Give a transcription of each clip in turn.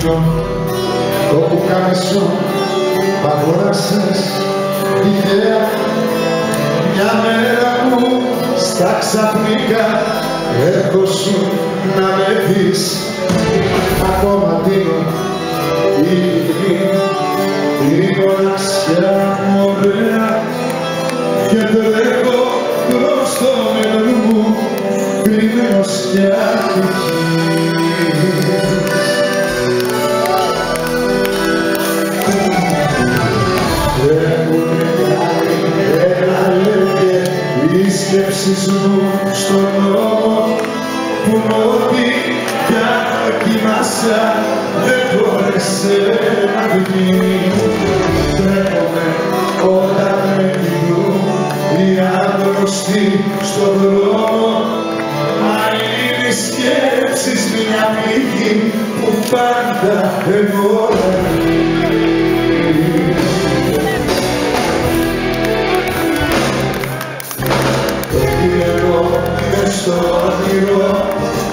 κόκκινο το πουκάμισο μ' αγόρασες τυχαία μια μέρα που στα ξαφνικά έρχοσουν να με δεις. Ακόμα δίνω τη μοναξιά μου ωραία και τρέχω προς το μέλλον μου κρυμμένος κι ατυχής. Οι σκέψεις μου στον νόμο που ό,τι κι αν κοιμάσαι δεν μπόρεσε να βγει. Τρέχομαι όταν με κοιτούν οι άγνωστοι στον δρόμο, μα είναι οι σκέψεις μια πληγή που πάντα εμπορεύει. Στο όνειρο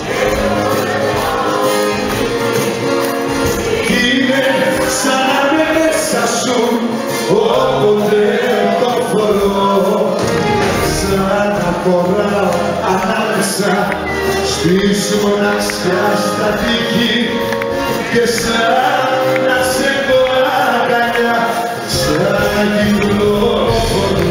είμαι σαν να με μέσα σου όποτε το φορώ, σαν να φοράω ανάμεσα στις μοναξιάς τα τύχη και σαν να σε έχω αγκαλιά, σαν να κυκλοφορώ.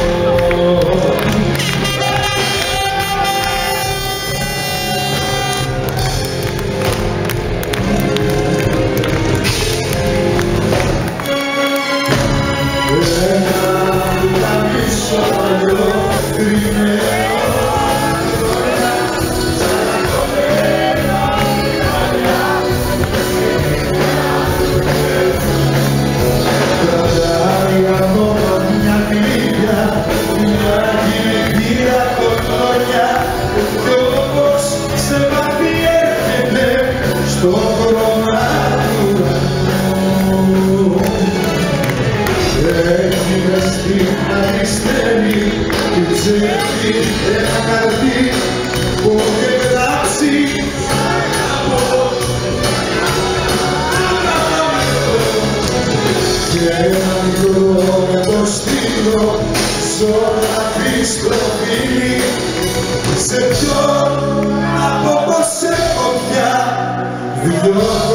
Στο χρώμα του ουρανού έχει μες στην αριστερή την ψεύτη ένα καρδί που έχει γράψει και ένα μικρό με το στήλο ζω να πεις το φίλι σε ποιον από πως έχω πια δυο